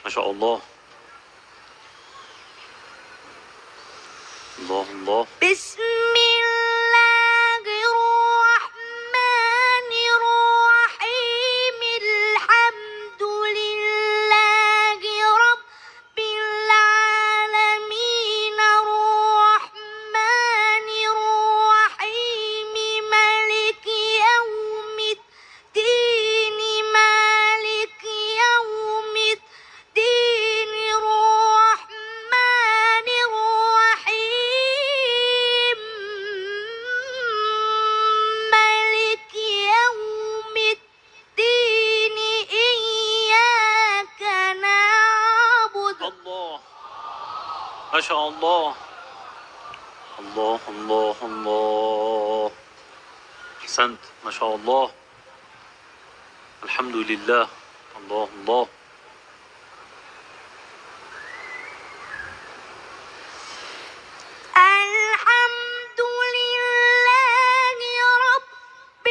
ما شاء الله. الله الله. بسم الله الرحمن الرحيم. الحمد لله رب العالمين الرحمن الرحيم مالك يوم الدين مالك يوم الدين الرحمن الرحيم مالك يوم الدين إياك نعبد. الله ما شاء الله. الله الله الله. أحسنت ما شاء الله. الحمد لله. الله الله. الحمد لله رب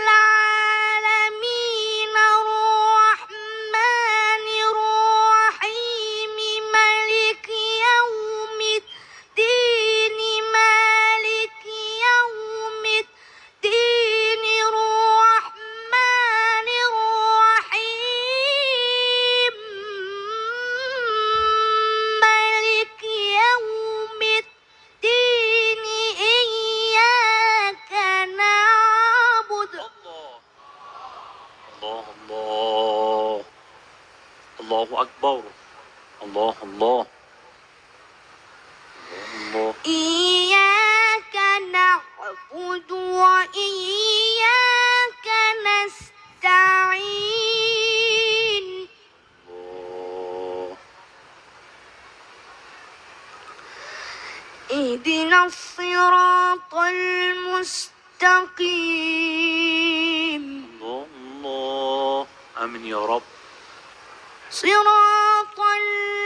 العالمين الرحمن الرحيم مالك يوم الدين مالك يوم الدين الرحمن الرحيم مالك يوم الدين إياك نعبد. الله الله. الله أكبر. الله الله. الله. إياك نعبد وإياك نستعين. الله. اهدنا الصراط المستقيم. الله الله. آمين يا رب. صراط